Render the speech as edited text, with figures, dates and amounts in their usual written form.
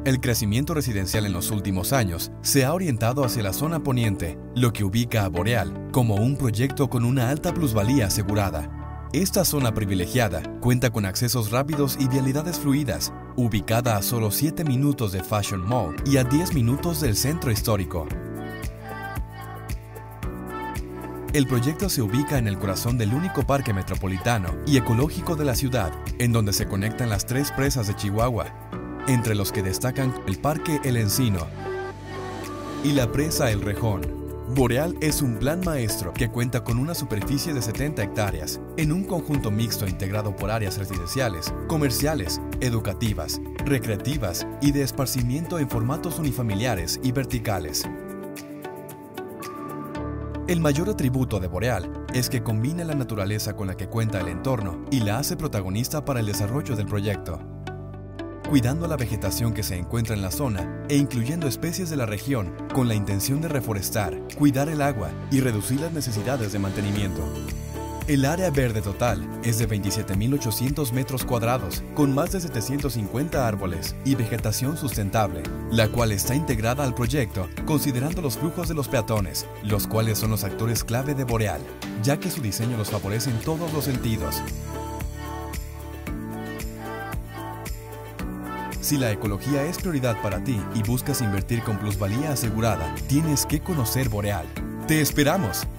El crecimiento residencial en los últimos años se ha orientado hacia la zona poniente, lo que ubica a Boreal como un proyecto con una alta plusvalía asegurada. Esta zona privilegiada cuenta con accesos rápidos y vialidades fluidas, ubicada a solo 7 minutos de Fashion Mall y a 10 minutos del centro histórico. El proyecto se ubica en el corazón del único parque metropolitano y ecológico de la ciudad, en donde se conectan las 3 presas de Chihuahua, entre los que destacan el Parque El Encino y la presa El Rejón. Boreal es un plan maestro que cuenta con una superficie de 70 hectáreas, en un conjunto mixto integrado por áreas residenciales, comerciales, educativas, recreativas y de esparcimiento en formatos unifamiliares y verticales. El mayor atributo de Boreal es que combina la naturaleza con la que cuenta el entorno y la hace protagonista para el desarrollo del proyecto, cuidando la vegetación que se encuentra en la zona e incluyendo especies de la región con la intención de reforestar, cuidar el agua y reducir las necesidades de mantenimiento. El área verde total es de 27.800 metros cuadrados, con más de 750 árboles y vegetación sustentable, la cual está integrada al proyecto considerando los flujos de los peatones, los cuales son los actores clave de Boreal, ya que su diseño los favorece en todos los sentidos. Si la ecología es prioridad para ti y buscas invertir con plusvalía asegurada, tienes que conocer Boreal. ¡Te esperamos!